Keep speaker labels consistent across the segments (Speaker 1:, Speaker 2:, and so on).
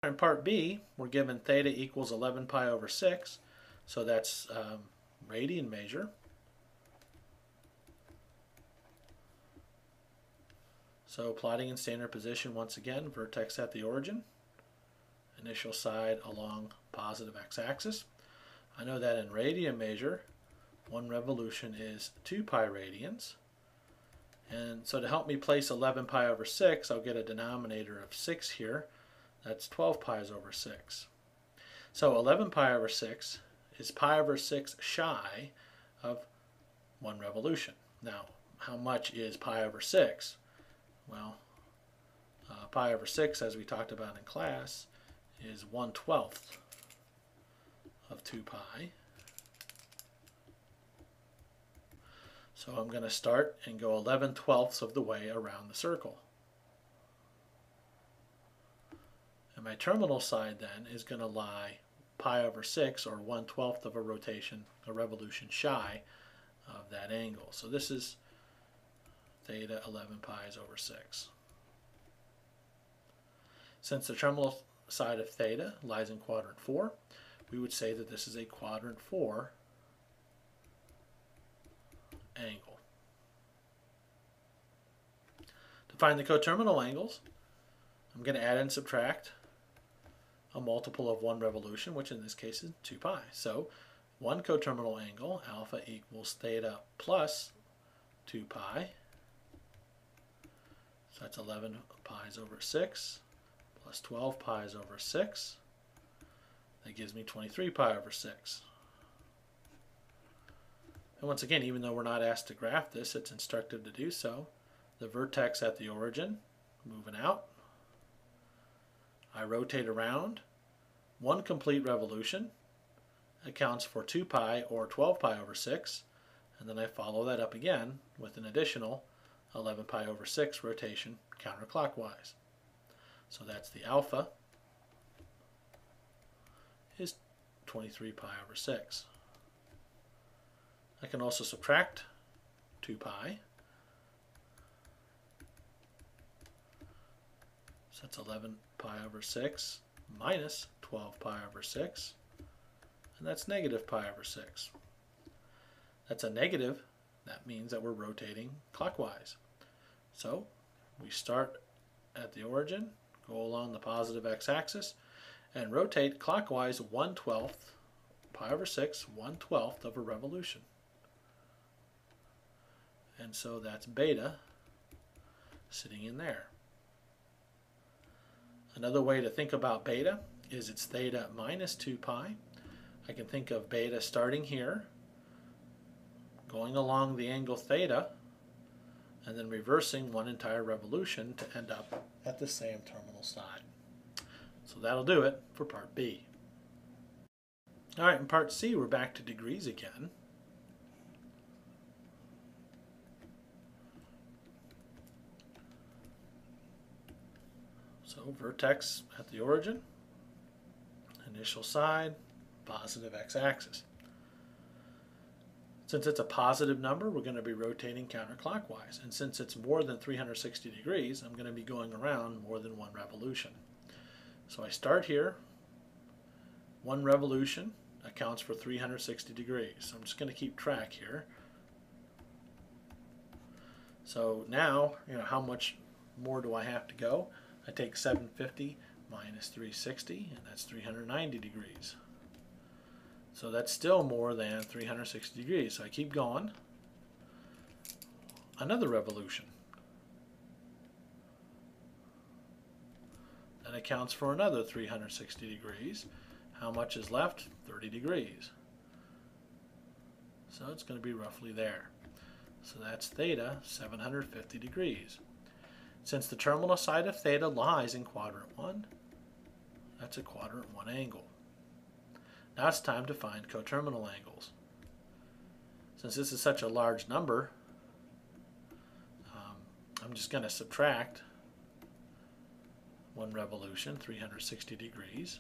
Speaker 1: In part B, we're given theta equals 11 pi over 6, so that's radian measure. So plotting in standard position once again, vertex at the origin, initial side along positive x-axis. I know that in radian measure, one revolution is 2 pi radians. And so to help me place 11 pi over 6, I'll get a denominator of 6 here. That's 12 pi's over 6. So 11 pi over 6 is pi over 6 shy of 1 revolution. Now, how much is pi over 6? Well, pi over 6, as we talked about in class, is 1/12 of 2 pi. So I'm going to start and go 11/12 of the way around the circle. And my terminal side then is going to lie pi over 6, or 1/12 of a rotation, a revolution shy of that angle. So this is theta 11 pi's over 6. Since the terminal side of theta lies in quadrant 4, we would say that this is a quadrant 4 angle. To find the coterminal angles, I'm going to add and subtract a multiple of 1 revolution, which in this case is 2 pi. So one coterminal angle, alpha, equals theta plus 2 pi. So that's 11 pi's over 6 plus 12 pi's over 6. That gives me 23 pi over 6. And once again, even though we're not asked to graph this, it's instructive to do so. The vertex at the origin, moving out. I rotate around. One complete revolution accounts for 2 pi, or 12 pi over 6. And then I follow that up again with an additional 11 pi over 6 rotation counterclockwise. So that's the alpha is 23 pi over 6. I can also subtract 2 pi. So that's 11 pi over 6 minus 12 pi over 6. And that's negative pi over 6. That's a negative. That means that we're rotating clockwise. So we start at the origin, go along the positive x-axis, and rotate clockwise 1/12 pi over 6, 1/12 of a revolution. And so that's beta sitting in there. Another way to think about beta is it's theta minus 2 pi. I can think of beta starting here, going along the angle theta, and then reversing one entire revolution to end up at the same terminal side. So that'll do it for part B. Alright, in part C, we're back to degrees again. So vertex at the origin, initial side, positive x-axis. Since it's a positive number, we're going to be rotating counterclockwise. And since it's more than 360 degrees, I'm going to be going around more than one revolution. So I start here. One revolution accounts for 360 degrees. So I'm just going to keep track here. So now, how much more do I have to go? I take 750 minus 360, and that's 390 degrees. So that's still more than 360 degrees. So I keep going. Another revolution. That accounts for another 360 degrees. How much is left? 30 degrees. So it's going to be roughly there. So that's theta, 750 degrees. Since the terminal side of theta lies in quadrant 1, that's a quadrant 1 angle. Now it's time to find coterminal angles. Since this is such a large number, I'm just going to subtract one revolution, 360 degrees,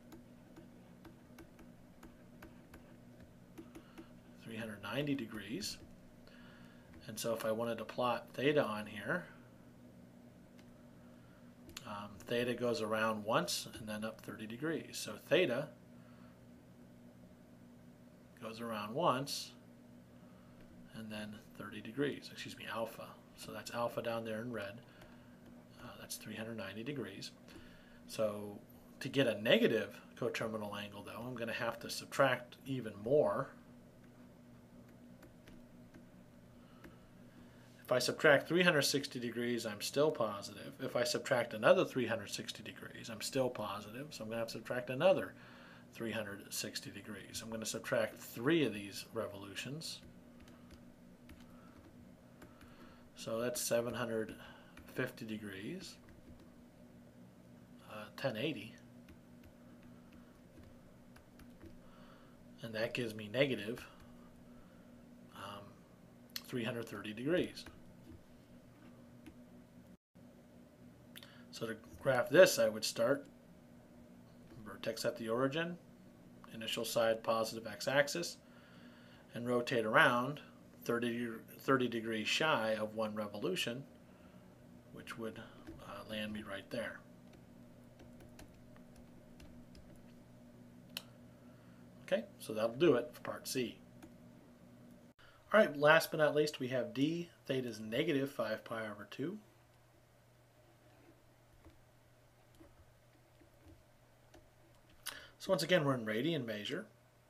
Speaker 1: 390 degrees. And so if I wanted to plot theta on here, Theta goes around once and then up 30 degrees. So theta goes around once and then 30 degrees. Excuse me, alpha. So that's alpha down there in red. That's 390 degrees. So to get a negative coterminal angle, though, I'm going to have to subtract even more. If I subtract 360 degrees, I'm still positive. If I subtract another 360 degrees, I'm still positive. So I'm going to have to subtract another 360 degrees. I'm going to subtract 3 of these revolutions. So that's 750 degrees, 1080. And that gives me negative 330 degrees. So to graph this, I would start vertex at the origin, initial side positive x-axis, and rotate around 30 degrees shy of 1 revolution, which would land me right there. Okay, so that'll do it for part C. All right, last but not least, we have d. Theta is negative 5 pi over 2. So once again, we're in radian measure.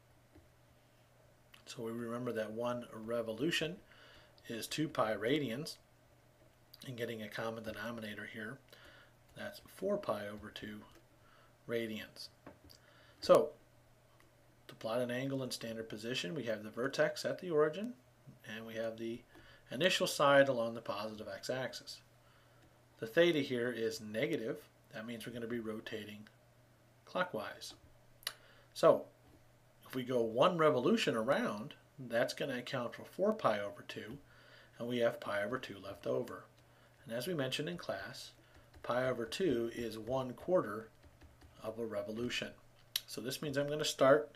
Speaker 1: So we remember that 1 revolution is 2 pi radians. And getting a common denominator here, that's 4 pi over 2 radians. So to plot an angle in standard position, we have the vertex at the origin, and we have the initial side along the positive x-axis. The theta here is negative. That means we're going to be rotating clockwise. So if we go 1 revolution around, that's going to account for 4 pi over 2, and we have pi over 2 left over. And as we mentioned in class, pi over 2 is 1/4 of a revolution. So this means I'm going to start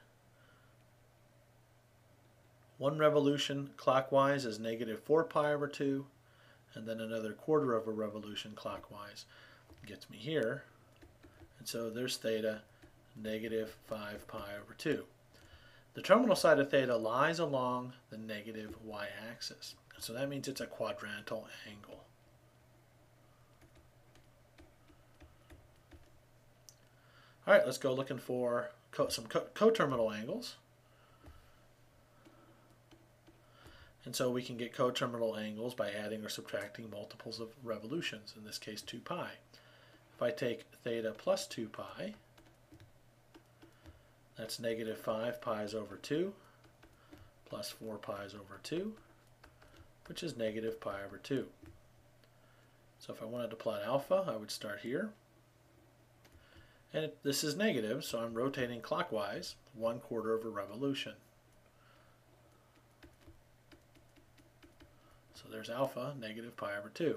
Speaker 1: 1 revolution clockwise is negative 4 pi over 2, and then another 1/4 of a revolution clockwise gets me here. And so there's theta, negative 5 pi over 2. The terminal side of theta lies along the negative y-axis. So that means it's a quadrantal angle. All right, let's go looking for some coterminal angles. And so we can get coterminal angles by adding or subtracting multiples of revolutions, in this case 2 pi. If I take theta plus 2 pi, that's negative 5 pi's over 2 plus 4 pi's over 2, which is negative pi over 2. So if I wanted to plot alpha, I would start here. And this is negative, so I'm rotating clockwise 1/4 of a revolution. So there's alpha, negative pi over 2.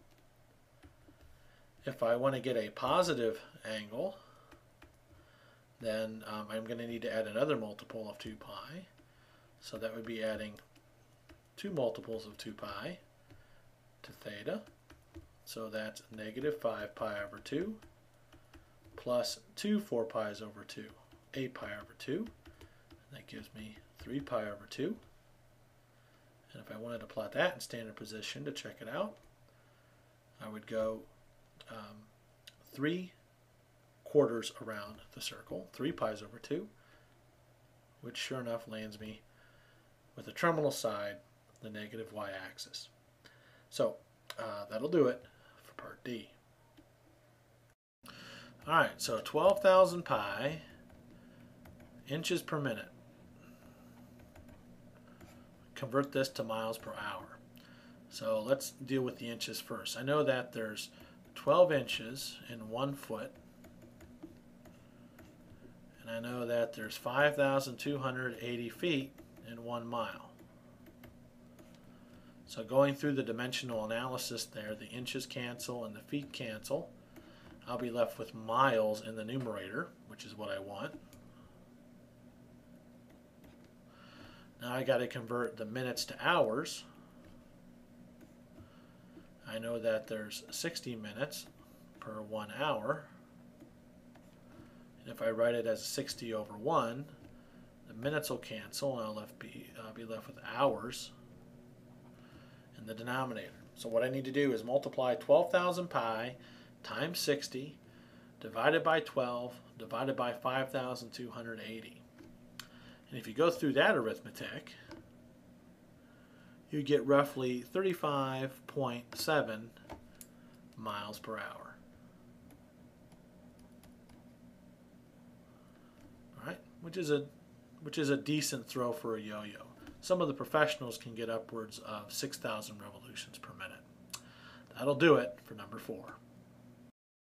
Speaker 1: If I want to get a positive angle, then I'm going to need to add another multiple of 2 pi. So that would be adding 2 multiples of 2 pi to theta. So that's negative 5 pi over 2 plus 2 4 pi's over 2, 8 pi over 2. And that gives me 3 pi over 2. And if I wanted to plot that in standard position to check it out, I would go 3/4 around the circle, 3 pi's over 2, which sure enough lands me with the terminal side, the negative y-axis. So that'll do it for part D. All right, so 12,000 pi inches per minute. Convert this to miles per hour. So let's deal with the inches first. I know that there's 12 inches in 1 foot. And I know that there's 5,280 feet in 1 mile. So going through the dimensional analysis there, the inches cancel and the feet cancel. I'll be left with miles in the numerator, which is what I want. Now I got to convert the minutes to hours. I know that there's 60 minutes per 1 hour. And if I write it as 60 over 1, the minutes will cancel, and I'll be left with hours in the denominator. So what I need to do is multiply 12,000 pi times 60 divided by 12 divided by 5,280. And if you go through that arithmetic, you get roughly 35.7 miles per hour. All right, which is a decent throw for a yo-yo. Some of the professionals can get upwards of 6,000 revolutions per minute. That'll do it for number 4.